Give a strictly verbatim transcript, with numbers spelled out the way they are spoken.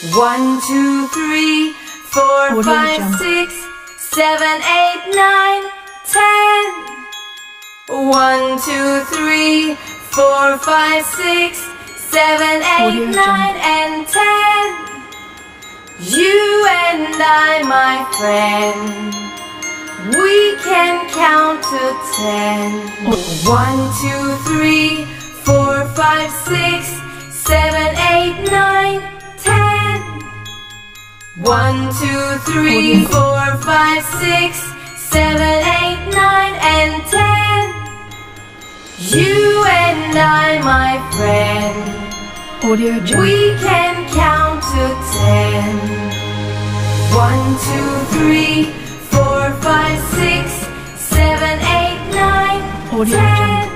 One, two, three, four, five, six, seven, eight, nine, ten. One, two, three, four, five, six, seven, eight, nine, and ten. You and I, my friend, we can count to ten. One, two, three, four, five, six, seven, eight, nine, ten. One, two, three, four, five, six, seven, eight, nine, and ten. You and I, my friend, we can count to ten. One, two, three, four, five, six, seven, eight, nine, ten.